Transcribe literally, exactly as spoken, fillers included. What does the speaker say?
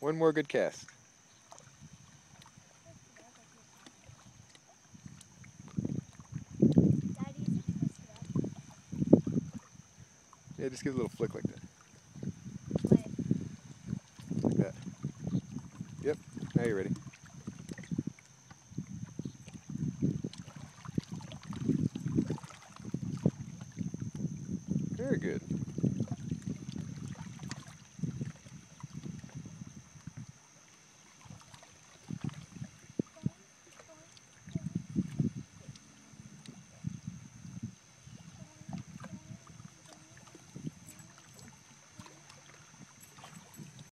One more good cast. Daddy, is it twisted up? Yeah, just give it a little flick like that. Wait. Like that. Yep. Now you're ready. Very good.